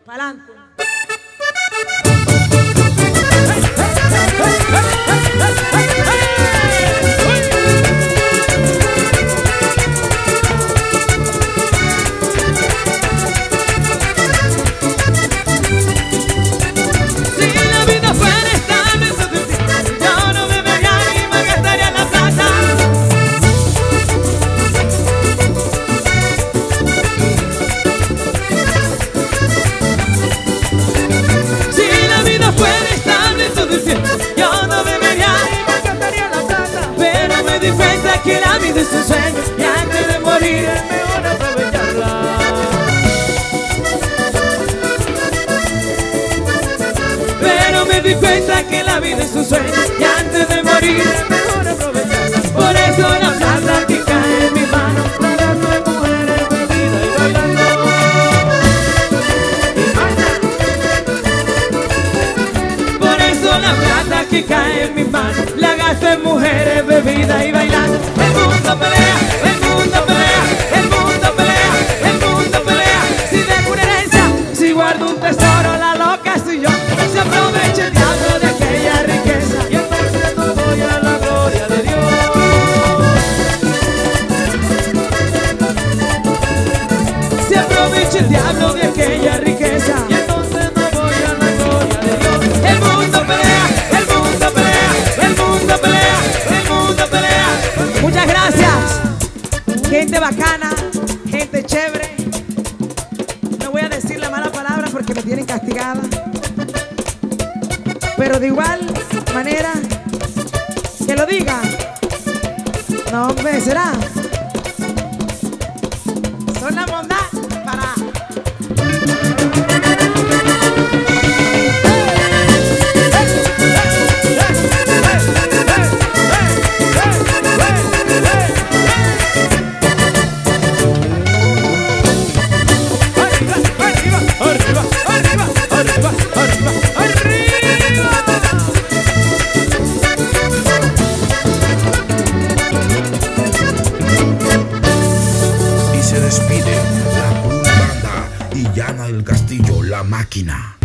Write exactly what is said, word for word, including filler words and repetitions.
Pa'lante. Que la vida es un sueño y antes de morir es mejor aprovecharla. Pero me di cuenta que la vida es un sueño y antes de morir es mejor aprovecharla. Por eso la plata que cae en mi mano la gasto en mujeres, bebida y bailando. Por eso la plata que cae en mi mano la gasto en mujeres, bebida y bailando. El mundo pelea, el mundo pelea, el mundo pelea, el mundo pelea. Si dejo una herencia, si guardo un tesoro, la loca soy yo. Se aprovecha el diablo de aquella riqueza y entonces no voy a la gloria de Dios. Se aprovecha el diablo de aquella riqueza y entonces no voy a la gloria de Dios. El mundo pelea, el mundo pelea, el mundo pelea, el mundo pelea. Muchas gracias, gente bacana, gente chévere. No voy a decir la mala palabra porque me tienen castigada, pero de igual manera que lo diga. No, hombre, será. Son la bondad para... Y se despide la Banda y Yana del Castillo, la máquina.